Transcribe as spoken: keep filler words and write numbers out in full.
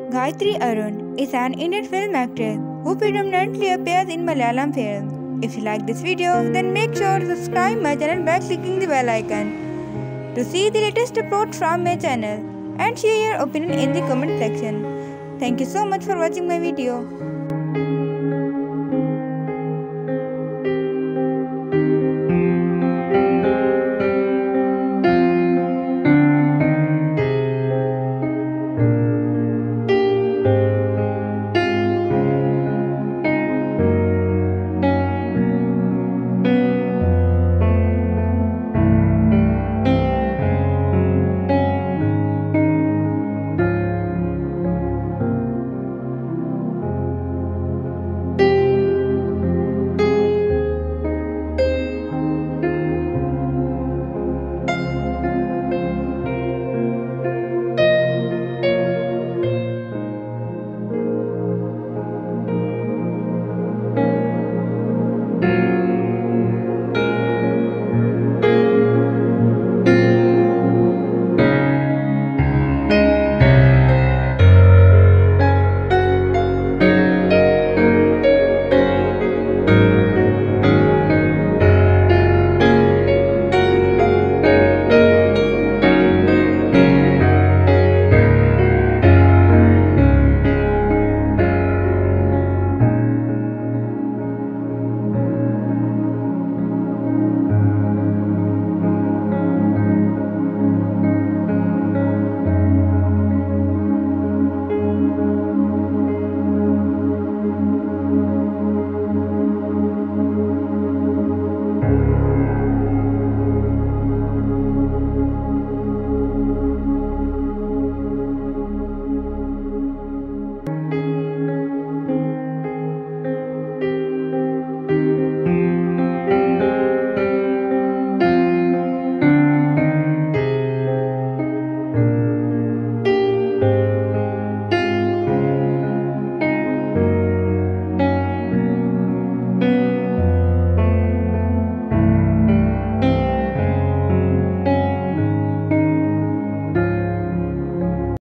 Gayathri Arun is an Indian film actress who predominantly appears in Malayalam films. If you like this video, then make sure to subscribe my channel by clicking the bell icon to see the latest uploads from my channel and share your opinion in the comment section. Thank you so much for watching my video.